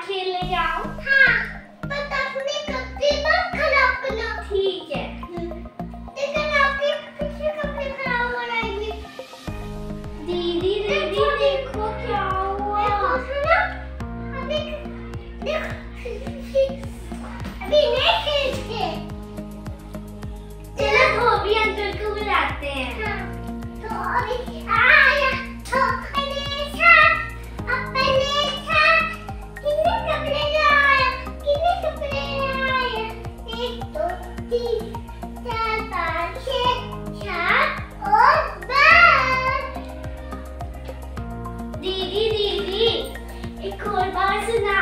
बाहर खेलने जाओ। हाँ, पर अपने कपड़े मत खराब करना। ठीक है। लेकिन आपके पीछे कपड़े खराब हो रहे हैं। दीदी दीदी देखो क्या हुआ। देखो ना, अभी देख, अभी नहीं खेलते। चलो धोबी अंकल को बुलाते हैं। हाँ, तो अभी आया तो अपने साथ कितने कपड़े लाया, कितने कपड़े लाया। 1 2 3 4 5 6 7 और बस। दीदी दीदी एक और बात सुना।